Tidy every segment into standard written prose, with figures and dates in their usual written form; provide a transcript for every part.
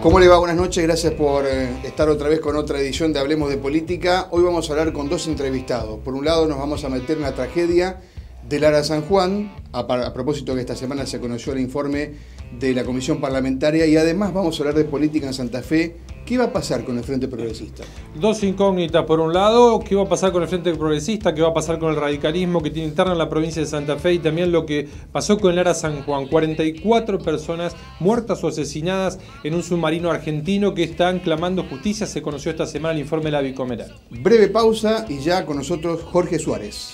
¿Cómo le va? Buenas noches, gracias por estar otra vez con otra edición de Hablemos de Política. Hoy vamos a hablar con dos entrevistados. Por un lado nos vamos a meter en la tragedia del Ara San Juan, a propósito que esta semana se conoció el informe de la Comisión Parlamentaria, y además vamos a hablar de política en Santa Fe. ¿Qué va a pasar con el Frente Progresista? Dos incógnitas. Por un lado, ¿qué va a pasar con el Frente Progresista? ¿Qué va a pasar con el radicalismo que tiene interno en la provincia de Santa Fe? Y también lo que pasó con el Ara San Juan. 44 personas muertas o asesinadas en un submarino argentino que están clamando justicia. Se conoció esta semana el informe de la bicameral. Breve pausa y ya con nosotros Jorge Suárez.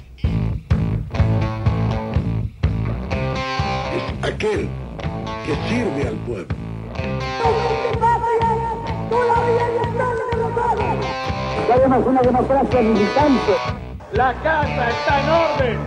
Es aquel que sirve al pueblo. Queremos una democracia militante. La casa está en orden.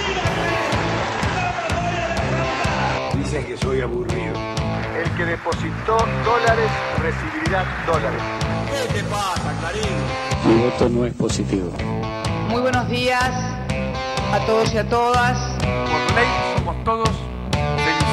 Dicen que soy aburrido. El que depositó dólares recibirá dólares. ¿Qué te pasa, Clarín? Mi voto no es positivo. Muy buenos días a todos y a todas. Por ley somos todos felices.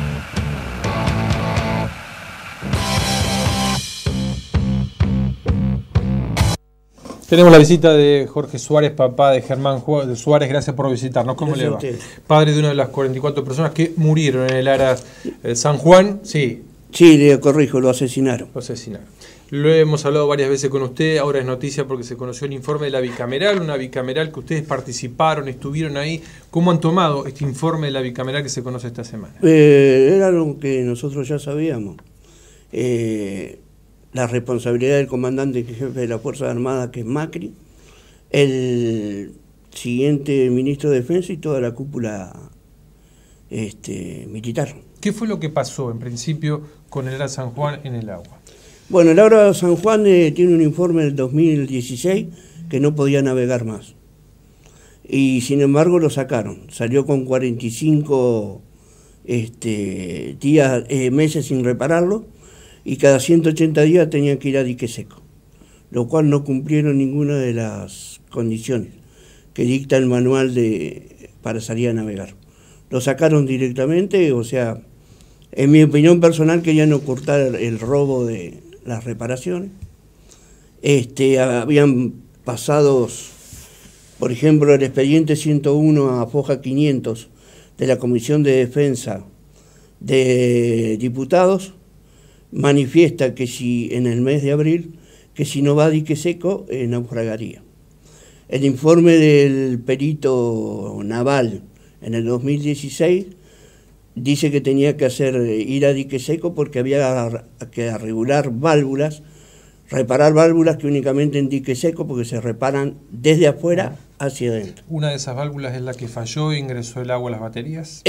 Tenemos la visita de Jorge Suárez, papá de Germán Suárez. Gracias por visitarnos. ¿Cómo le va? Padre de una de las 44 personas que murieron en el Ara San Juan. Sí. Sí, le corrijo, lo asesinaron. Lo asesinaron. Lo hemos hablado varias veces con usted. Ahora es noticia porque se conoció el informe de la bicameral, una bicameral que ustedes participaron, estuvieron ahí. ¿Cómo han tomado este informe de la bicameral que se conoce esta semana? Era lo que nosotros ya sabíamos. La responsabilidad del comandante jefe de la Fuerza Armada, que es Macri, el siguiente ministro de Defensa y toda la cúpula militar. ¿Qué fue lo que pasó en principio con el Ara San Juan en el agua? Bueno, el Ara San Juan tiene un informe del 2016 que no podía navegar más. Y sin embargo lo sacaron. Salió con 45 meses sin repararlo. Y cada 180 días tenían que ir a dique seco, lo cual no cumplieron ninguna de las condiciones que dicta el manual para salir a navegar. Lo sacaron directamente, o sea, en mi opinión personal querían ocultar el robo de las reparaciones. Habían pasado, por ejemplo, el expediente 101 a foja 500 de la Comisión de Defensa de Diputados, manifiesta que si en el mes de abril, que si no va a dique seco, naufragaría. El informe del perito naval en el 2016 dice que tenía que ir a dique seco porque había que regular válvulas, reparar válvulas que únicamente en dique seco porque se reparan desde afuera hacia adentro. ¿Una de esas válvulas es la que falló e ingresó el agua a las baterías?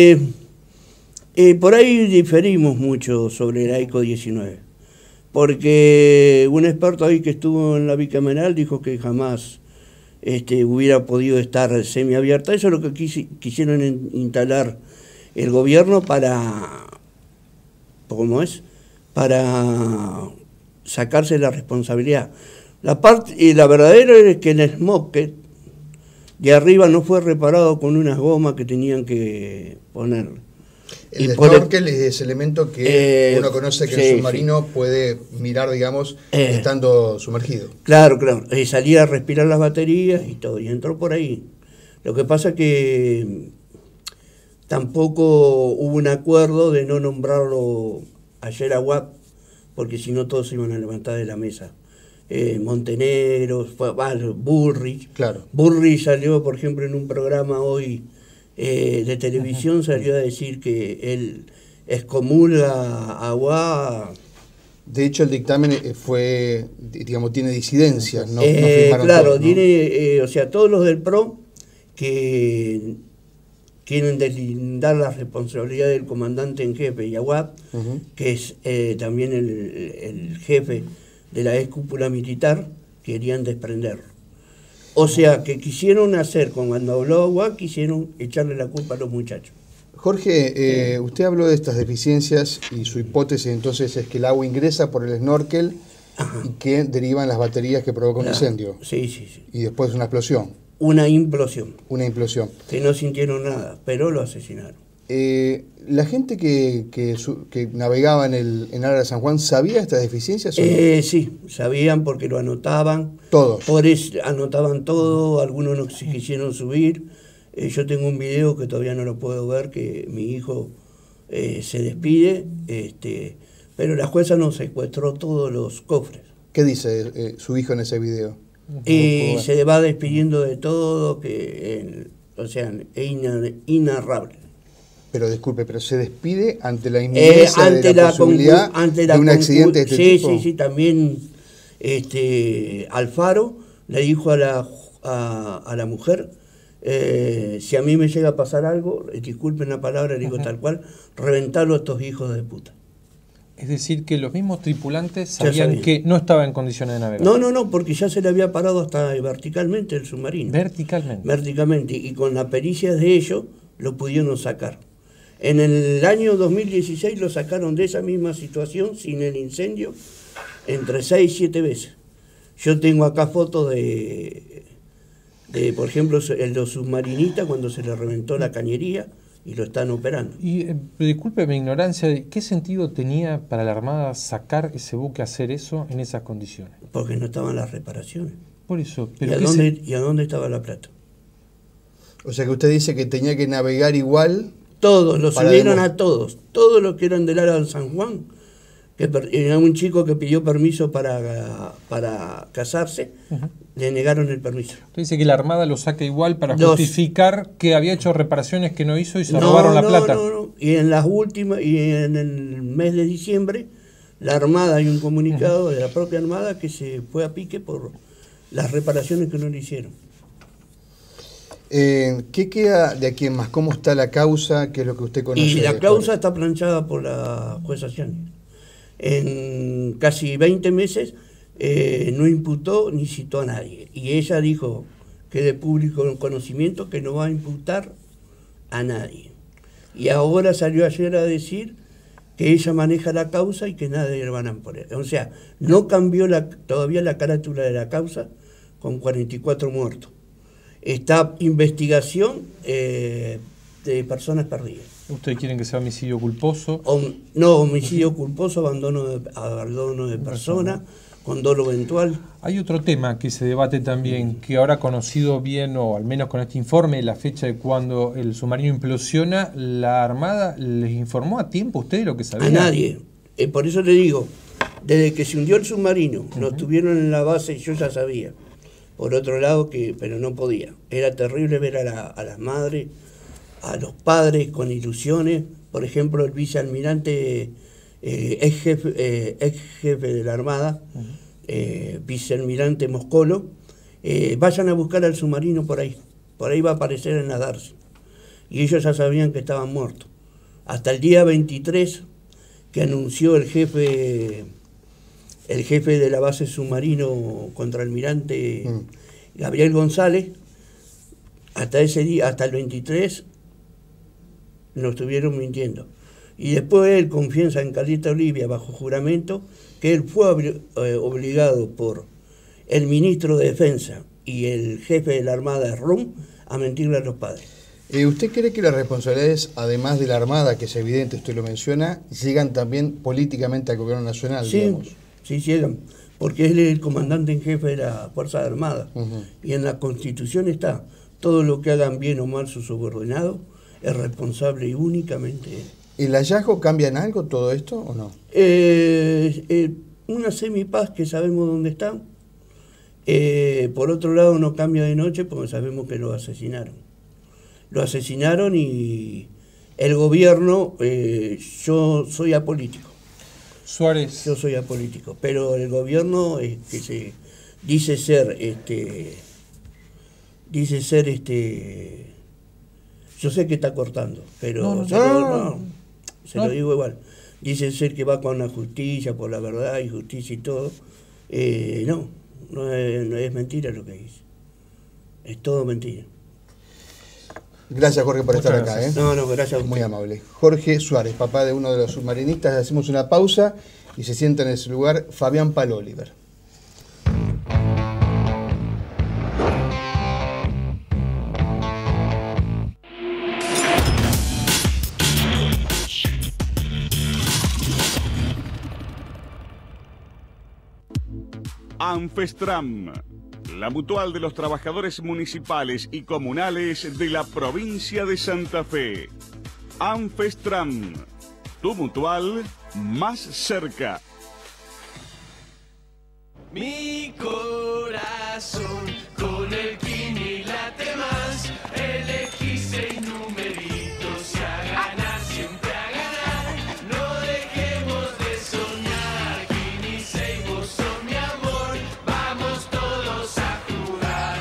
Por ahí diferimos mucho sobre el AICO 19, porque un experto ahí que estuvo en la bicameral dijo que jamás hubiera podido estar semiabierta. Eso es lo que quisieron instalar el gobierno para sacarse la responsabilidad. La verdadera es que el smoker de arriba no fue reparado con unas gomas que tenían que poner. El snorkel es ese elemento que uno conoce que el submarino puede mirar, digamos, estando sumergido. Claro. Salía a respirar las baterías y todo, y entró por ahí. Lo que pasa es que tampoco hubo un acuerdo de no nombrarlo ayer a Watt, porque si no todos se iban a levantar de la mesa. Montenegro, Bullrich. Claro. Bullrich salió, por ejemplo, en un programa hoy de televisión, salió a decir que él excomulga a Aguá. De hecho, el dictamen tiene disidencias, ¿no? Claro, todos, ¿no? O sea, todos los del PRO que quieren deslindar la responsabilidad del comandante en jefe y Aguad, que es también el jefe de la ex cúpula militar, querían desprenderlo. O sea, que quisieron hacer, cuando habló Aguad, quisieron echarle la culpa a los muchachos. Jorge, usted habló de estas deficiencias y su hipótesis entonces es que el agua ingresa por el snorkel y que derivan las baterías que provocan un incendio. Sí. Y después una explosión. Una implosión. Una implosión. Que no sintieron nada, pero lo asesinaron. ¿La gente que navegaba en Lara San Juan sabía estas deficiencias o no? Sí, sabían porque lo anotaban. Todos. Por eso anotaban todo, algunos no se quisieron subir. Yo tengo un video que todavía no lo puedo ver, que mi hijo se despide, pero la jueza nos secuestró todos los cofres. ¿Qué dice su hijo en ese video? Y se va despidiendo de todo, o sea, es inarrable. Pero disculpe, pero se despide ante la inminencia de la posibilidad de un accidente de este tipo. Sí, también Alfaro le dijo a la mujer, si a mí me llega a pasar algo, disculpen la palabra, digo tal cual, reventarlo a estos hijos de puta. Es decir, que los mismos tripulantes sabían que no estaba en condiciones de navegar. No, porque ya se le había parado hasta verticalmente el submarino. Verticalmente, y con la pericia de ellos lo pudieron sacar. En el año 2016 lo sacaron de esa misma situación, sin el incendio, entre 6 y 7 veces. Yo tengo acá fotos de por ejemplo, el de los submarinistas cuando se le reventó la cañería y lo están operando. Y disculpe mi ignorancia, ¿qué sentido tenía para la Armada sacar ese buque, hacer eso en esas condiciones? Porque no estaban las reparaciones. Por eso. Pero ¿Y a dónde estaba la plata? O sea que usted dice que tenía que navegar igual. Todos, los subieron a todos los que eran del área de San Juan, que era un chico que pidió permiso para casarse, le negaron el permiso. Usted dice que la Armada lo saca igual para justificar que había hecho reparaciones que no hizo y se robaron la plata. No. Y en las últimas, y en el mes de diciembre, la Armada, hay un comunicado de la propia Armada que se fue a pique por las reparaciones que no le hicieron. ¿Qué queda de aquí en más? ¿Cómo está la causa? ¿Qué es lo que usted conoce? Y la causa está planchada por la jueza Ciani. En casi 20 meses no imputó ni citó a nadie. Y ella dijo que de público conocimiento que no va a imputar a nadie. Y ahora salió ayer a decir que ella maneja la causa y que nadie le van a poner. O sea, no cambió todavía la carátula de la causa con 44 muertos. Está investigación de personas perdidas. ¿Ustedes quieren que sea homicidio culposo? No, homicidio culposo, abandono de persona, con dolo eventual. Hay otro tema que se debate también, que ahora conocido bien, o al menos con este informe, la fecha de cuando el submarino implosiona, ¿la Armada les informó a tiempo a ustedes lo que sabían? A nadie. Por eso le digo, desde que se hundió el submarino, lo tuvieron en la base y yo ya sabía. Por otro lado, pero no podía. Era terrible ver a las madres, a los padres con ilusiones. Por ejemplo, el vicealmirante, ex jefe de la Armada, vicealmirante Moscolo, vayan a buscar al submarino por ahí va a aparecer en la Darcy. Y ellos ya sabían que estaban muertos. Hasta el día 23, que anunció el jefe de la base submarino contraalmirante Gabriel González, hasta ese día, hasta el 23, nos estuvieron mintiendo. Y después él confiesa en Carlita Olivia bajo juramento que él fue obligado por el ministro de Defensa y el jefe de la Armada, Rum, a mentirle a los padres. ¿Usted cree que las responsabilidades, además de la Armada, que es evidente, usted lo menciona, llegan también políticamente al gobierno nacional, digamos? Sí, llegan, porque él es el comandante en jefe de la Fuerza Armada. Y en la Constitución está, todo lo que hagan bien o mal sus subordinados es responsable y únicamente él. ¿El hallazgo cambia en algo todo esto o no? Una semipaz que sabemos dónde está. Por otro lado, no cambia de noche porque sabemos que lo asesinaron. Lo asesinaron y el gobierno, yo soy apolítico. Suárez. Yo soy apolítico, pero el gobierno que se dice ser yo sé que está cortando, pero se lo digo igual. Dice ser que va con la justicia, por la verdad y justicia y todo. No es mentira lo que dice. Es todo mentira. Gracias, Jorge, por estar acá. No, gracias a usted. Muy amable. Jorge Suárez, papá de uno de los submarinistas. Hacemos una pausa y se sienta en ese lugar Fabián Paloliver. Anfestram, la mutual de los trabajadores municipales y comunales de la provincia de Santa Fe. Anfestram, tu mutual más cerca. Mi corazón con el Kini late más. Elegí 6 numeritos y a ganar, siempre a ganar. No dejemos de soñar. Kini 6, vos sos mi amor. Vamos todos a jugar.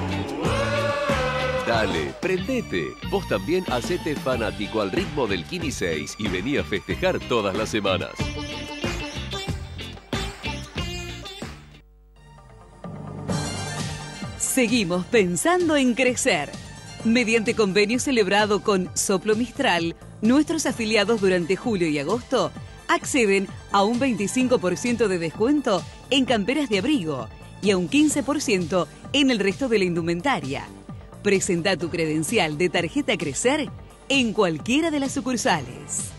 Dale, prendete. Vos también hacete fanático al ritmo del Kini 6 y vení a festejar todas las semanas. Seguimos pensando en crecer. Mediante convenio celebrado con Soplo Mistral, nuestros afiliados durante julio y agosto acceden a un 25% de descuento en camperas de abrigo y a un 15% en el resto de la indumentaria. Presenta tu credencial de tarjeta Crecer en cualquiera de las sucursales.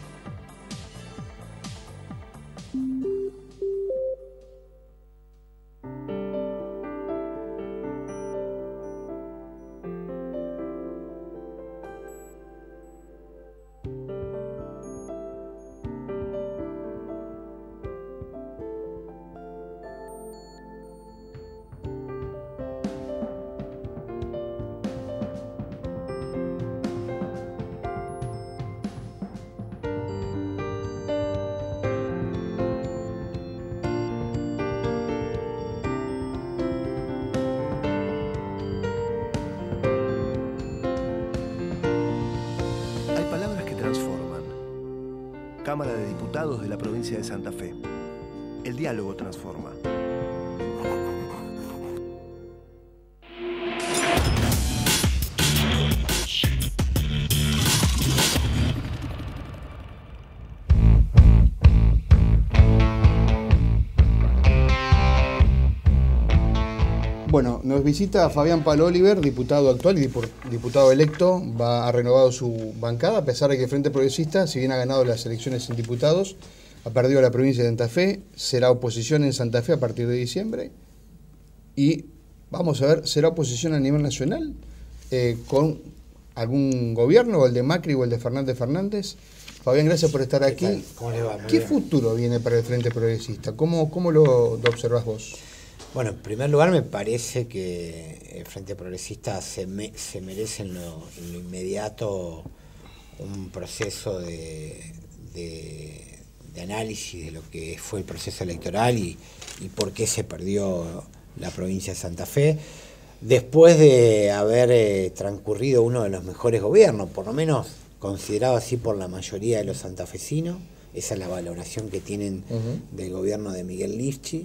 Cámara de Diputados de la provincia de Santa Fe. El diálogo transforma. Bueno, nos visita Fabián Paloliver, diputado actual y diputado electo. Ha renovado su bancada, a pesar de que el Frente Progresista, si bien ha ganado las elecciones en diputados, ha perdido la provincia de Santa Fe, será oposición en Santa Fe a partir de diciembre. Y vamos a ver, ¿será oposición a nivel nacional con algún gobierno, o el de Macri o el de Fernández? Fabián, gracias por estar aquí. ¿Cómo le va? ¿Qué futuro viene para el Frente Progresista? ¿Cómo lo observás vos? Bueno, en primer lugar me parece que el Frente Progresista se merece en lo inmediato un proceso de análisis de lo que fue el proceso electoral y por qué se perdió la provincia de Santa Fe, después de haber transcurrido uno de los mejores gobiernos, por lo menos considerado así por la mayoría de los santafesinos. Esa es la valoración que tienen del gobierno de Miguel Lifchi.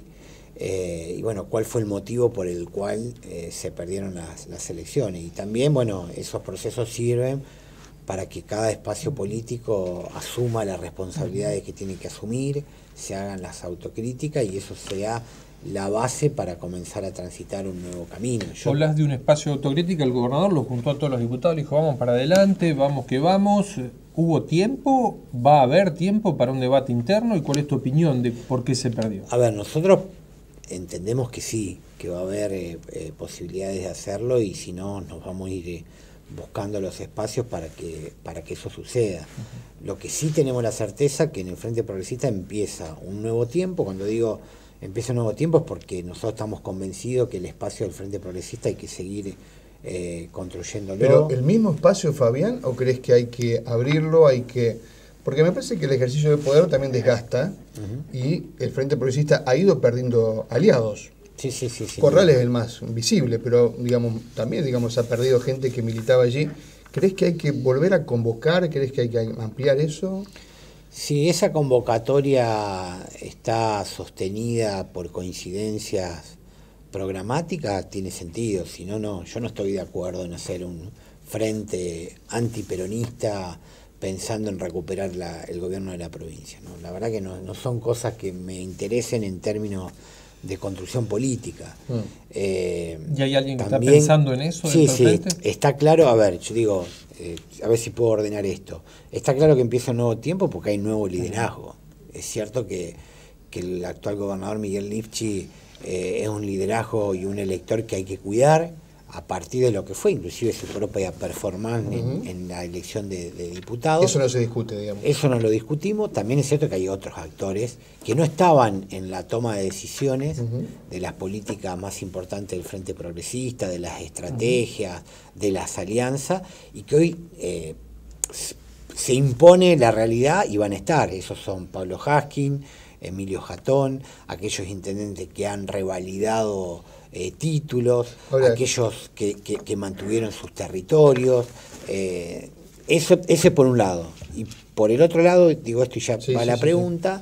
Y bueno, cuál fue el motivo por el cual se perdieron las elecciones. Y también, bueno, esos procesos sirven para que cada espacio político asuma las responsabilidades que tiene que asumir, se hagan las autocríticas y eso sea la base para comenzar a transitar un nuevo camino. Hablas de un espacio de autocrítica, el gobernador lo juntó a todos los diputados, le dijo vamos para adelante, vamos que vamos. ¿Hubo tiempo? ¿Va a haber tiempo para un debate interno? ¿Y cuál es tu opinión de por qué se perdió? A ver, nosotros entendemos que sí, que va a haber posibilidades de hacerlo y si no nos vamos a ir buscando los espacios para que eso suceda. Lo que sí tenemos la certeza que en el Frente Progresista empieza un nuevo tiempo. Cuando digo empieza un nuevo tiempo es porque nosotros estamos convencidos que el espacio del Frente Progresista hay que seguir construyéndolo. ¿Pero el mismo espacio, Fabián, o crees que hay que abrirlo, porque me parece que el ejercicio de poder también desgasta y el Frente Progresista ha ido perdiendo aliados? Sí. Corral es el más visible, pero también ha perdido gente que militaba allí. ¿Crees que hay que volver a convocar? ¿Crees que hay que ampliar eso? Si esa convocatoria está sostenida por coincidencias programáticas, tiene sentido. Si no, no. Yo no estoy de acuerdo en hacer un frente antiperonista pensando en recuperar el gobierno de la provincia, ¿no? La verdad que no son cosas que me interesen en términos de construcción política. ¿Y hay alguien que también está pensando en eso? Sí, está claro. A ver, yo digo, a ver si puedo ordenar esto. Está claro que empieza un nuevo tiempo porque hay nuevo liderazgo. Es cierto que el actual gobernador Miguel Lifchi es un liderazgo y un elector que hay que cuidar a partir de lo que fue inclusive su propia performance en la elección de diputados. Eso no se discute, digamos. Eso no lo discutimos. También es cierto que hay otros actores que no estaban en la toma de decisiones de las políticas más importantes del Frente Progresista, de las estrategias, de las alianzas, y que hoy se impone la realidad y van a estar. Esos son Pablo Haskin, Emilio Jatón, aquellos intendentes que han revalidado títulos, aquellos que mantuvieron sus territorios, ese por un lado. Y por el otro lado, digo esto y ya va la pregunta,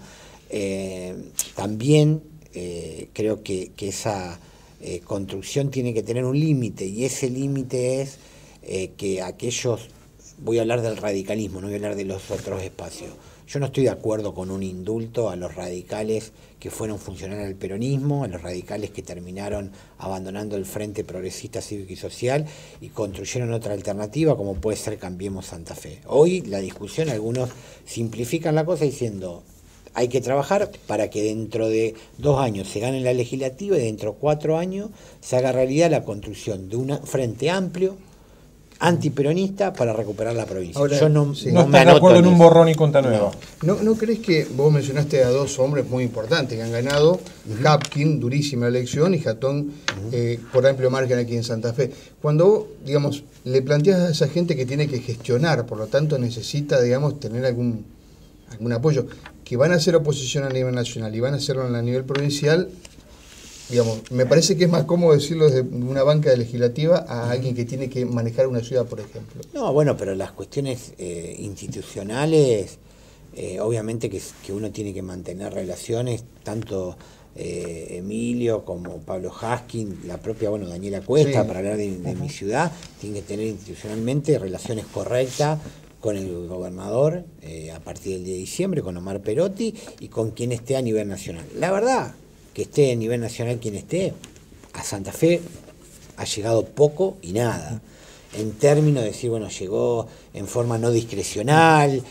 también creo que esa construcción tiene que tener un límite, y ese límite es que aquellos, voy a hablar del radicalismo, no voy a hablar de los otros espacios. Yo no estoy de acuerdo con un indulto a los radicales que fueron funcionarios del peronismo, a los radicales que terminaron abandonando el Frente Progresista Cívico y Social y construyeron otra alternativa como puede ser Cambiemos Santa Fe. Hoy la discusión, algunos simplifican la cosa diciendo hay que trabajar para que dentro de 2 años se gane la legislativa y dentro de 4 años se haga realidad la construcción de un frente amplio antiperonista para recuperar la provincia. Ahora, yo no estás de acuerdo en un borrón y cuenta nueva. ¿No crees que vos mencionaste a 2 hombres muy importantes que han ganado? Haskin, durísima elección, y Jatón por amplio margen aquí en Santa Fe. Cuando vos, digamos, le planteas a esa gente que tiene que gestionar, por lo tanto necesita, digamos, tener algún apoyo, que van a hacer oposición a nivel nacional y van a hacerlo a nivel provincial, digamos, me parece que es más cómodo decirlo desde una banca legislativa a alguien que tiene que manejar una ciudad, por ejemplo. No, bueno, pero las cuestiones institucionales, obviamente que uno tiene que mantener relaciones, tanto Emilio como Pablo Haskin, la propia, Daniela Cuesta, para hablar de mi ciudad, tiene que tener institucionalmente relaciones correctas con el gobernador a partir del día de diciembre, con Omar Perotti y con quien esté a nivel nacional. La verdad, que esté a nivel nacional quien esté, a Santa Fe ha llegado poco y nada. En términos de decir, llegó en forma no discrecional,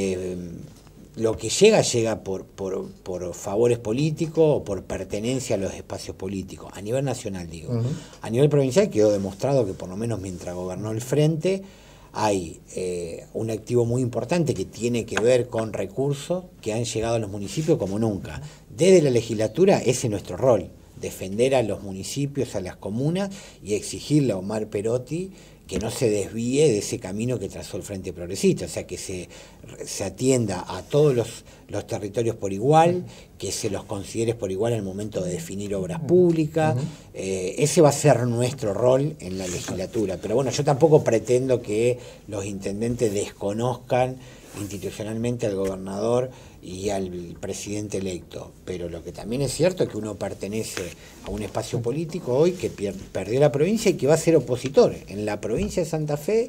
lo que llega por favores políticos o por pertenencia a los espacios políticos. A nivel nacional, digo. A nivel provincial quedó demostrado que por lo menos mientras gobernó el Frente, hay un activo muy importante que tiene que ver con recursos que han llegado a los municipios como nunca. Desde la legislatura ese es nuestro rol, defender a los municipios, a las comunas y exigirle a Omar Perotti que no se desvíe de ese camino que trazó el Frente Progresista, o sea, que se atienda a todos los territorios por igual, que se los considere por igual al momento de definir obras públicas. Ese va a ser nuestro rol en la legislatura, pero yo tampoco pretendo que los intendentes desconozcan institucionalmente al gobernador y al presidente electo, pero lo que también es cierto es que uno pertenece a un espacio político hoy que perdió la provincia y que va a ser opositor en la provincia de Santa Fe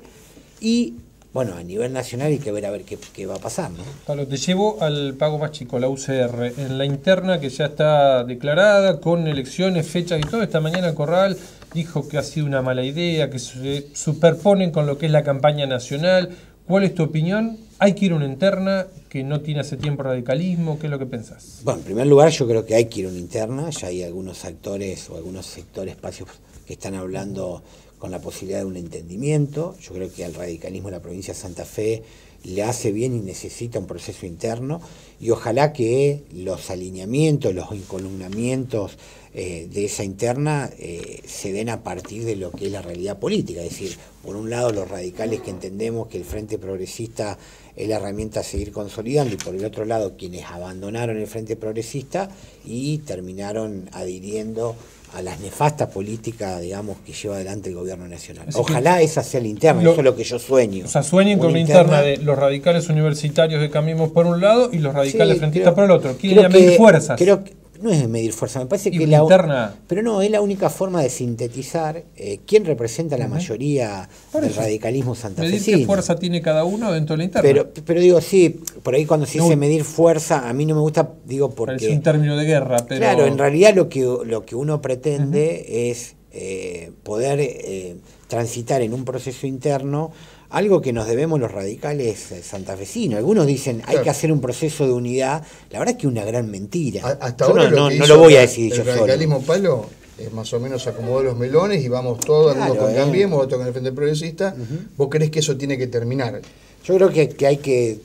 y a nivel nacional hay que ver a ver qué va a pasar, ¿no? Pablo, te llevo al pago más chico, la UCR, en la interna que ya está declarada, con elecciones, fechas y todo. Esta mañana Corral dijo que ha sido una mala idea, que se superponen con lo que es la campaña nacional. ¿Cuál es tu opinión? ¿Hay que ir a una interna que no tiene hace tiempo radicalismo? ¿Qué es lo que pensás? Bueno, en primer lugar yo creo que hay que ir a una interna, ya hay algunos actores o algunos sectores, espacios que están hablando con la posibilidad de un entendimiento. Yo creo que al radicalismo de la provincia de Santa Fe le hace bien y necesita un proceso interno, y ojalá que los alineamientos, los encolumnamientos de esa interna se den a partir de lo que es la realidad política, es decir, por un lado los radicales que entendemos que el Frente Progresista es la herramienta a seguir consolidando, y por el otro lado quienes abandonaron el Frente Progresista y terminaron adhiriendo a las nefastas políticas, digamos, que lleva adelante el gobierno nacional. Ojalá esa sea la interna, eso es lo que yo sueño. O sea, sueñen con la interna de los radicales universitarios de Cambiemos por un lado y los radicales frentistas por el otro. Quieren medir fuerzas. Creo que no es medir fuerza, me parece que es la interna. Pero no, es la única forma de sintetizar quién representa la mayoría del radicalismo santafesino. Medir qué fuerza tiene cada uno dentro de la interna. Pero digo, sí, por ahí cuando se dice medir fuerza, a mí no me gusta, digo, porque... Es un término de guerra, pero... Claro, en realidad lo que uno pretende es poder transitar en un proceso interno algo que nos debemos los radicales santafesinos. Algunos dicen hay que hacer un proceso de unidad. La verdad es que es una gran mentira. Hasta yo ahora no lo voy a decir yo solo. El radicalismo palo más o menos acomodó los melones y vamos todos, algunos con Cambiemos, otros con el Frente Progresista. ¿Vos creés que eso tiene que terminar? Yo creo que hay que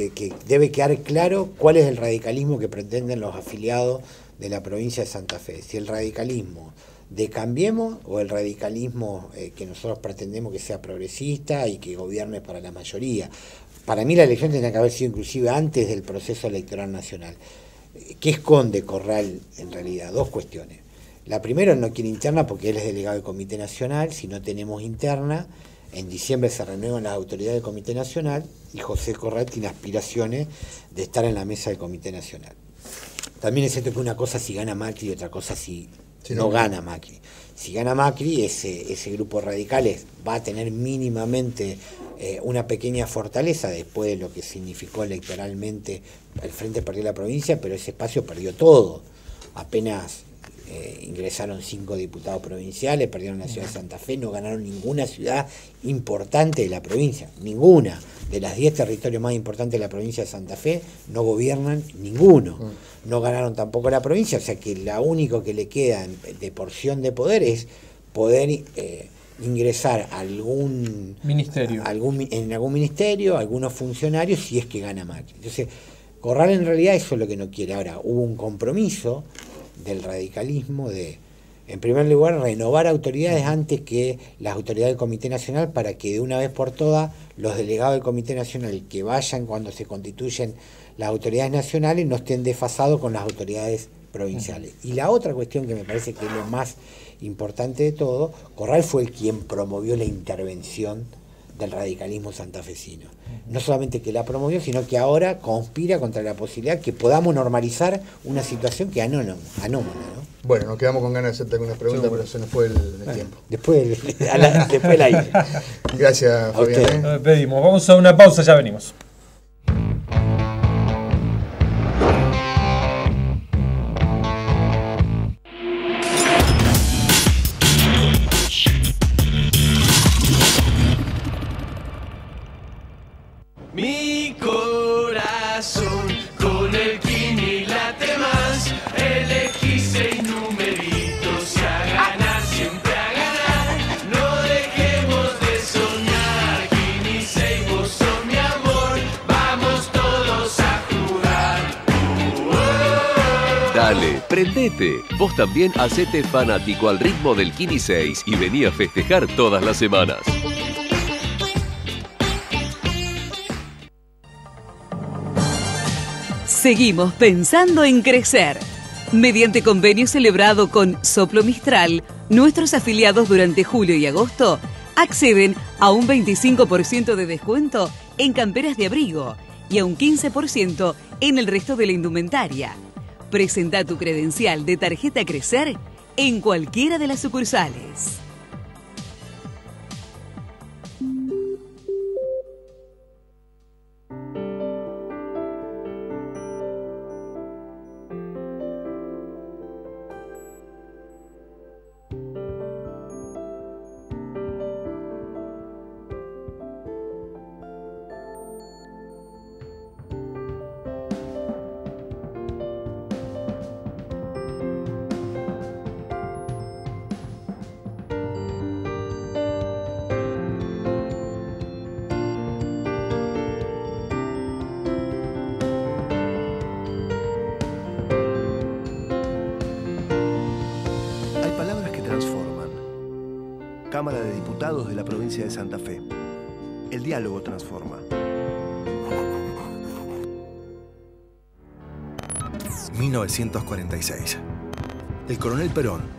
debe quedar claro cuál es el radicalismo que pretenden los afiliados de la provincia de Santa Fe. Si el radicalismo de Cambiemos o el radicalismo que nosotros pretendemos que sea progresista y que gobierne para la mayoría. Para mí la elección tendría que haber sido inclusive antes del proceso electoral nacional. ¿Qué esconde Corral en realidad? Dos cuestiones. La primera, no quiere interna porque él es delegado del Comité Nacional. Si no tenemos interna, en diciembre se renuevan las autoridades del Comité Nacional y José Corral tiene aspiraciones de estar en la mesa del Comité Nacional. También es cierto que una cosa si gana Macri y otra cosa si no gana Macri. Si gana Macri, ese grupo de radicales va a tener mínimamente una pequeña fortaleza después de lo que significó electoralmente. El Frente perdió la provincia, pero ese espacio perdió todo. Apenas ingresaron 5 diputados provinciales, perdieron la ciudad de Santa Fe, no ganaron ninguna ciudad importante de la provincia, ninguna. De las 10 territorios más importantes de la provincia de Santa Fe, no gobiernan ninguno. No ganaron tampoco la provincia, o sea que lo único que le queda de porción de poder es poder ingresar a algún ministerio, en algún ministerio, algunos funcionarios, si es que gana Macri. Entonces, Corral en realidad eso es lo que no quiere. Ahora, hubo un compromiso del radicalismo de, en primer lugar, renovar autoridades antes que las autoridades del Comité Nacional para que de una vez por todas los delegados del Comité Nacional que vayan cuando se constituyen las autoridades nacionales no estén desfasados con las autoridades provinciales. Y la otra cuestión que me parece que es lo más importante de todo, Corral fue el quien promovió la intervención del radicalismo santafesino. No solamente que la promovió, sino que ahora conspira contra la posibilidad que podamos normalizar una situación que anómala, ¿no? Bueno, nos quedamos con ganas de hacerte algunas preguntas, pero se nos fue el tiempo. Después del aire. Gracias, Fabián. Nos despedimos. Vamos a una pausa, ya venimos. Mi corazón con el Kini late más. Elegí 6 numeritos y a ganar, siempre a ganar. No dejemos de soñar. Kini 6, vos sos mi amor. Vamos todos a jugar. Dale, prendete. Vos también hacete fanático al ritmo del Kini 6 y vení a festejar todas las semanas. Seguimos pensando en crecer. Mediante convenio celebrado con Soplo Mistral, nuestros afiliados durante julio y agosto acceden a un 25% de descuento en camperas de abrigo y a un 15% en el resto de la indumentaria. Presenta tu credencial de tarjeta Crecer en cualquiera de las sucursales. Cámara de Diputados de la provincia de Santa Fe. El diálogo transforma. ...1946... El coronel Perón...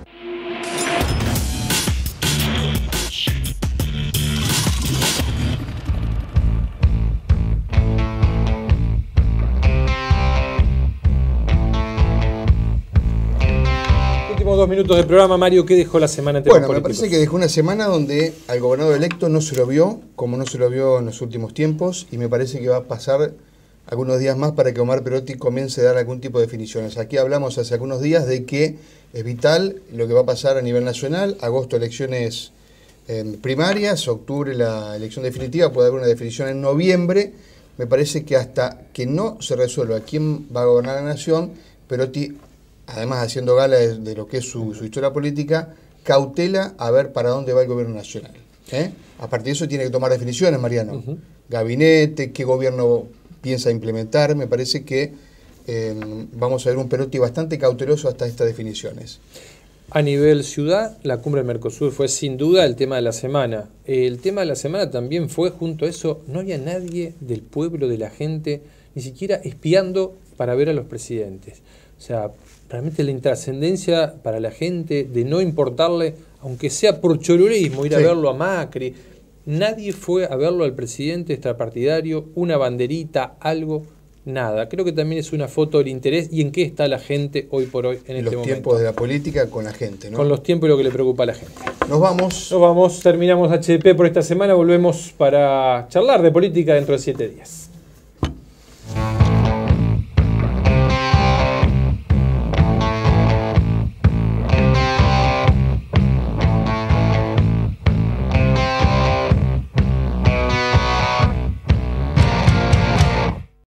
Últimos 2 minutos del programa, Mario, ¿qué dejó la semana en temas políticos? Me parece que dejó una semana donde al gobernador electo no se lo vio, como no se lo vio en los últimos tiempos, y me parece que va a pasar algunos días más para que Omar Perotti comience a dar algún tipo de definiciones. Aquí hablamos hace algunos días de que es vital lo que va a pasar a nivel nacional, agosto elecciones primarias, octubre la elección definitiva, puede haber una definición en noviembre. Me parece que hasta que no se resuelva quién va a gobernar la nación, Perotti, además haciendo gala de lo que es su historia política, cautela a ver para dónde va el gobierno nacional. A partir de eso tiene que tomar definiciones, Mariano. Gabinete, qué gobierno piensa implementar. Me parece que vamos a ver un Perotti bastante cauteloso hasta estas definiciones. A nivel ciudad, la cumbre del Mercosur fue sin duda el tema de la semana. El tema de la semana también fue, junto a eso, no había nadie del pueblo, de la gente, ni siquiera espiando para ver a los presidentes. O sea, realmente la intrascendencia para la gente de no importarle, aunque sea por cholurismo, ir a verlo a Macri. Nadie fue a verlo al presidente extrapartidario, una banderita, algo. Nada, creo que también es una foto del interés y en qué está la gente hoy por hoy en este momento. Los tiempos de la política con la gente, ¿no? Con los tiempos y lo que le preocupa a la gente. Nos vamos. Nos vamos, terminamos HDP por esta semana, volvemos para charlar de política dentro de 7 días.